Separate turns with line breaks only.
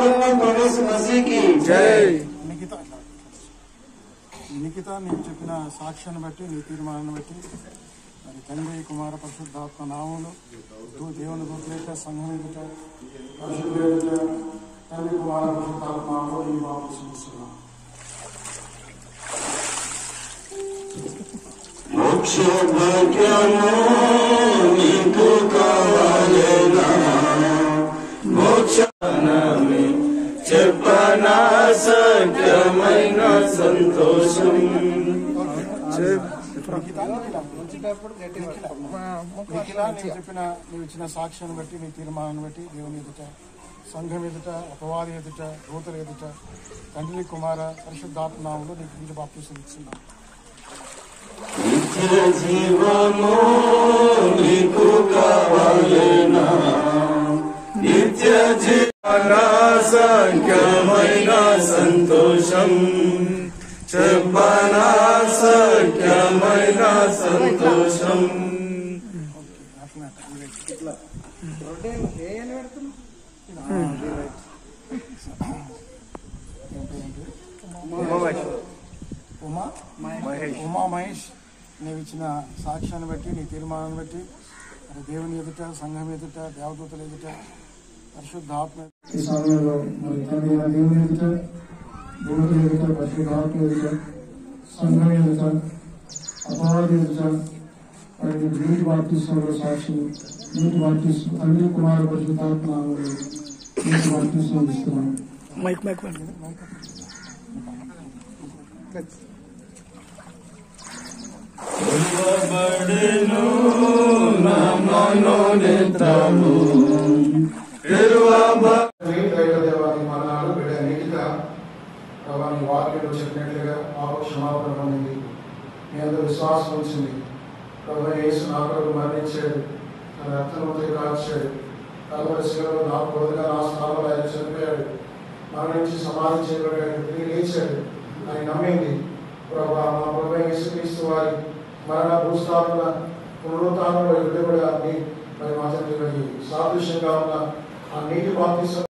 నిఖిత నేను చెప్పిన సాక్ష్యాన్ని బట్టి నీ తీర్మానాన్ని బట్టి మరి తండ్రి కుమార పరిశుద్ధాత్మ నామములు దేవుని దూతలేక సంఘం ఎదుట పరిశుద్ధుల ఎదుట తండ్రి కుమార పరిశుద్ధాత్మ నామములు ఈ బాబు చూస్తున్నాం.
మోక్ష భాగ్యము నీకు కావాలేనా మోక్షమే చెప్పనా సత్యమైన సంతోషం
చెప్పిన నీవు ఇచ్చిన సాక్ష్యాన్ని బట్టి నీ తీర్మానాన్ని బట్టి దేవుని ఎదుట సంఘం ఎదుట అపవాది ఎదుట దూతల ఎదుట తండ్రి కుమార పరిశుద్ధాత్మ నామములో నీకు ఇంటి బాప్తిసం ఇస్తున్నాం.
నిత్య జీవము నీకు కావాలేనా నిత్య జీవన సంఖ్యమైన సంతోషం చెప్పనా సంఖ్యమైన సంతోషం
ఉమా మహేష్ నీవు ఇచ్చిన సాక్ష్యాన్ని బట్టి నీ తీర్మానాన్ని బట్టి దేవుని ఎదుట సంఘం ఎదుట దేవదూతల ఎదుట పరిశుద్ధాత్మ ఈ సమయంలో మరి తండ్రి దేవుని ఎదుట దూతల ఎదుట పరిశుద్ధాత్మ ఎదుట సంఘం ఎదుట అపవాది ఎదుట మరి నీటి బాప్తిస్మంలో సాక్షి నీటి బాప్తిస్మ తండ్రి కుమార పరిశుద్ధాత్మ నీటి బాప్తిస్మం ఇస్తున్నాం.
ఇవ్వబడెను నా మనోనేత్రము
దేవాన్ని మరణాలు బిడ్డ నీటిగా ప్రభాని వాక్యంలో చెప్పినట్లుగా పాప క్షమాపణ పొందింది. మీ అందరూ విశ్వాసం ఉంచింది. ప్రభు యేసు నా కొరకు మరణించాడు, తన రక్తంతో కాల్చాడు, కల్వరి శిలువలో నా బదులుగా నా స్థానంలో ఆయన చనిపోయాడు, మరణించి సమాధి చేయబడ్డాడు, తిరిగి లేచాడు అని నమ్మింది. ప్రభు మా ప్రభు యేసుక్రీస్తు వారి మరణ భూస్థాపన పునరుత్థానంలో విడుదల మరి మా తండ్రి సాదృశ్యంగా ఉన్న ఆ నీటి బాప్తిసం